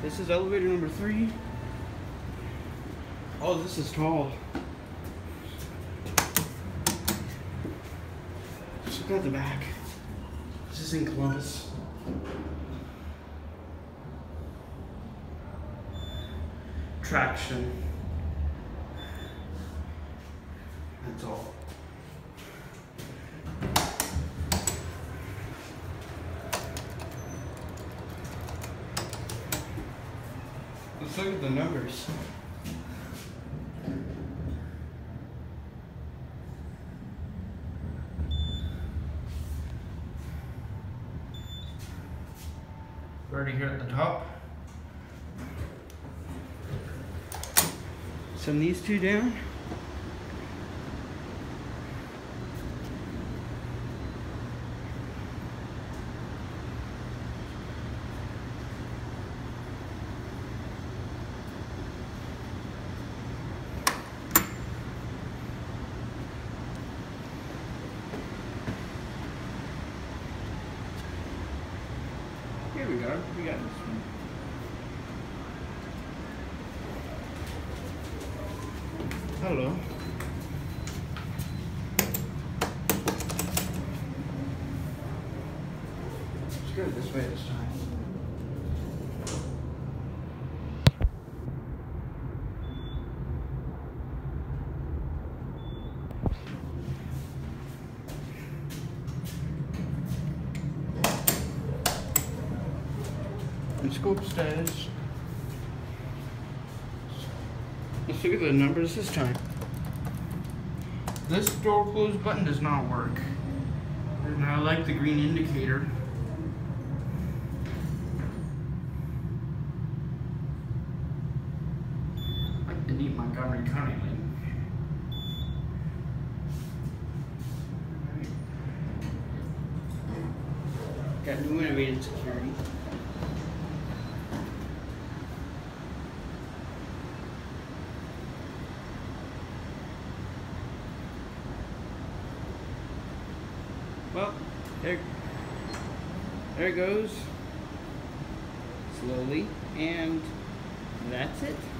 This is elevator number 3. Oh, this is tall. Just look at the back. This is in Columbus. Traction. That's all. Let's look at the numbers. We're already here at the top. Send these two down. Here we go. We got this one. Hello. Let's go this way this time. Let's go upstairs. Let's look at the numbers this time. This door close button does not work. And I like the green indicator. I like the neat MontgomeryKONE link. Got new innovative security. Well, there it goes, slowly, and that's it.